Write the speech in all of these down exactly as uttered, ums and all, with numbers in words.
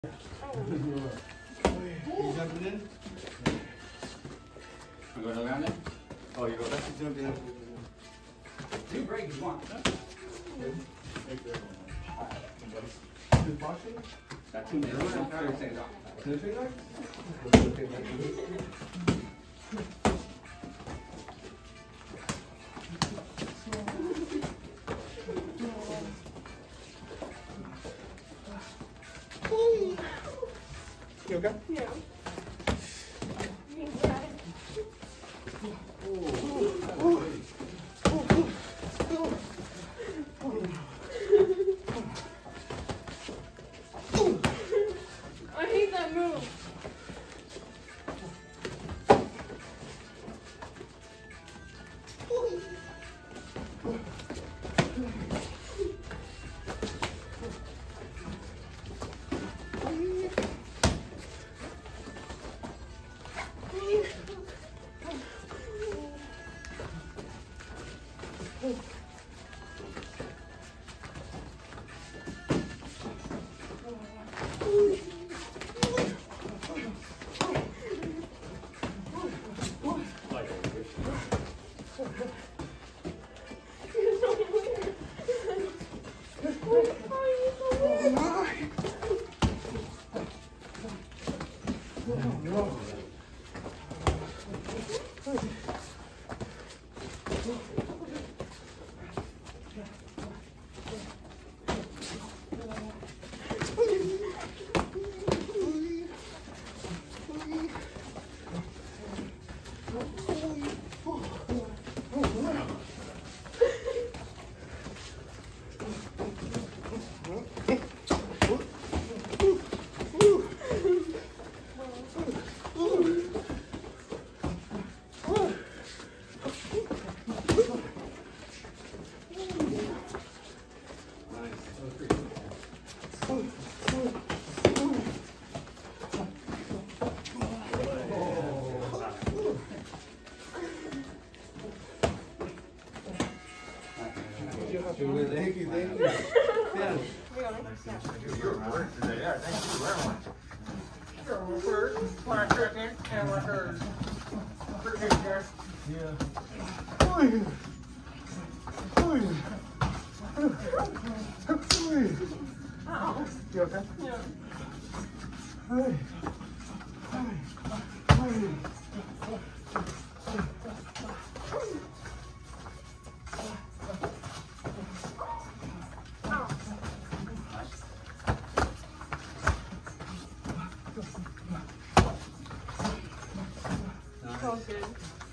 You jumping in? I'm going around it? Oh, you go back to jump in. Two break if you want. Two boxing? Got two minutes. thirty seconds off. Two fingers? You okay? Yeah. I hate that move. Thank you, thank you. Yeah. Your work today. Yeah, thank you very much. Your work, when I check in, and what hers. Appreciate it, guys. Yeah. Oy. Oy. Oy. You okay? Yeah. Oy. Oy. Oy. So good.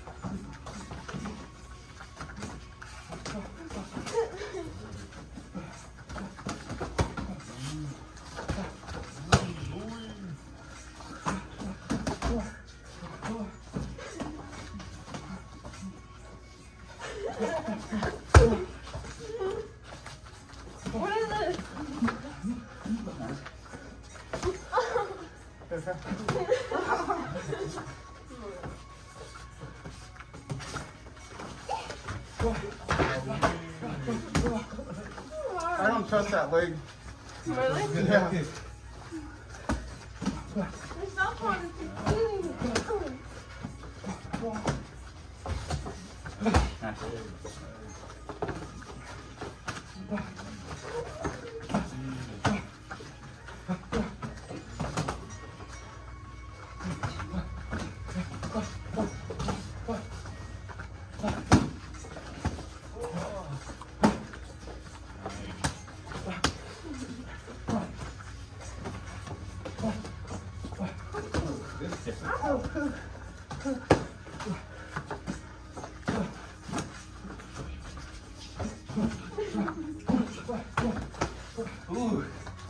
What is this? I don't trust that leg. Really? Yeah. It's not fun. Ooh.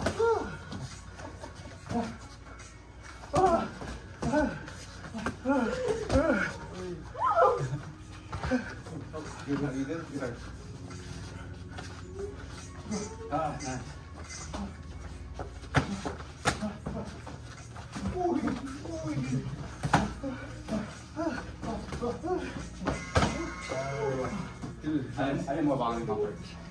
Good, honey. Good. Good. Ah, nice. Dude, I, I need more volume on first.